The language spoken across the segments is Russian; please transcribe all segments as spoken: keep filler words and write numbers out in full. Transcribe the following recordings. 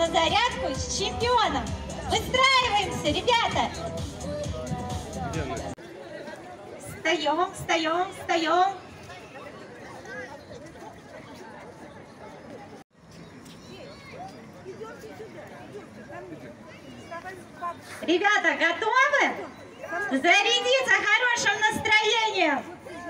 На зарядку с чемпионом. Выстраиваемся, ребята. Встаем, встаем, встаем. Ребята, готовы? Зарядиться хорошим настроением.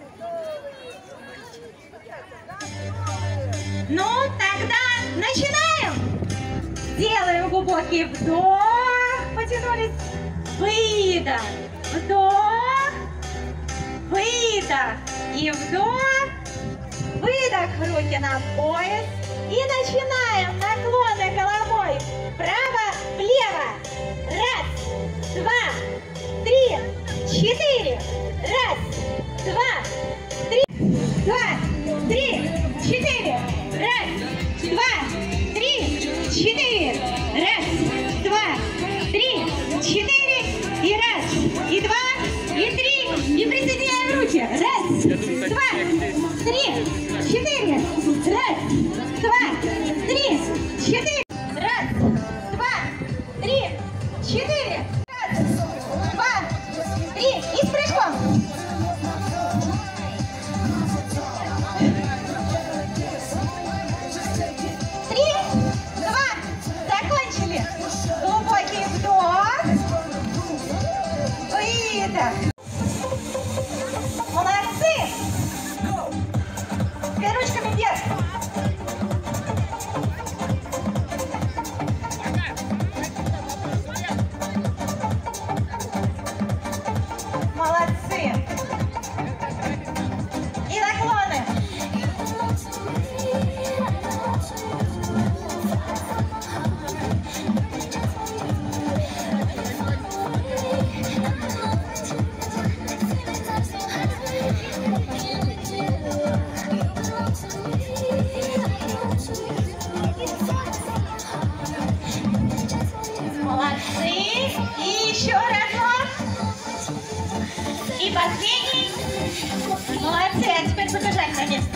Ну, тогда начинаем. Делаем глубокий вдох. Потянулись. Выдох. Вдох. Выдох. И вдох. Выдох. Руки на пояс. И начинаем наклоны головой. Вправо-влево. Раз, два, три, четыре. Раз, два, три. Два, три, четыре. Раз, два, три, четыре. Раз, два, три, четыре. И раз, и два, и три. И присоединяем руки. Раз, два, три, четыре. Раз, два, три, четыре. Раз, два, три, четыре. Раз, два, три. И с прыжком. Три, два. Закончили. Глубокий вдох. Выдох. Молодцы. Теперь ручками вверх. Молодцы. И наклоны. Молодцы. И еще разок. И последний. Молодцы. А теперь побежать на место.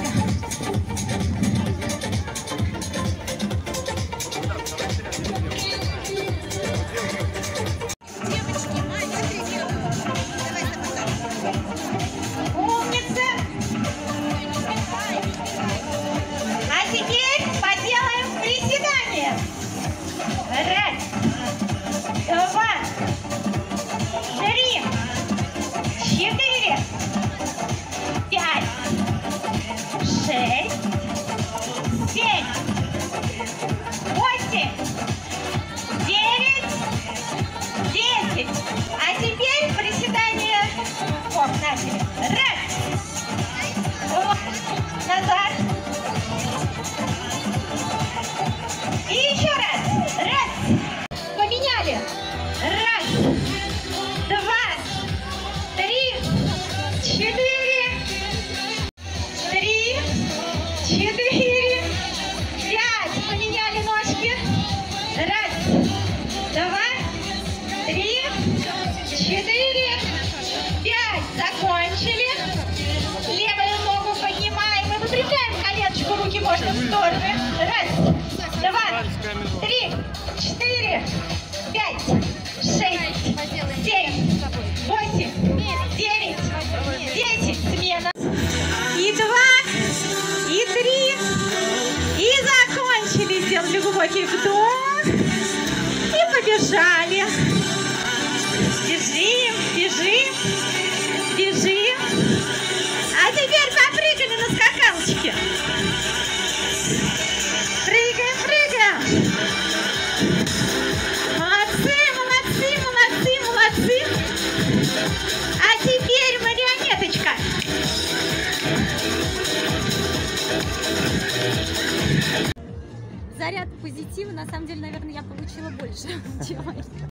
Умница. А теперь поделаем приседания. Раз, два, три, четыре, пять, шесть, семь, восемь, девять, десять. А теперь приседания. Оп, начали. Раз, два, назад. И еще раз. Раз. Поменяли. Раз, два, три, четыре, три, четыре, пять. Поменяли ножки. Раз, два, три, четыре, пять. Закончили. Левую ногу поднимаем и выпрямляем коленочку. Руки можно в стороны. Раз, два, три, четыре, пять, шесть, семь, восемь, девять, десять. Смена. И два, и три. И закончили. Сделали глубокий вдох. И побежали. Бежим, бежим, бежим. А теперь попрыгали на скакалочке. Прыгаем, прыгаем. Молодцы, молодцы, молодцы, молодцы. А теперь марионеточка. Заряд позитива, на самом деле, наверное, я получила больше, чем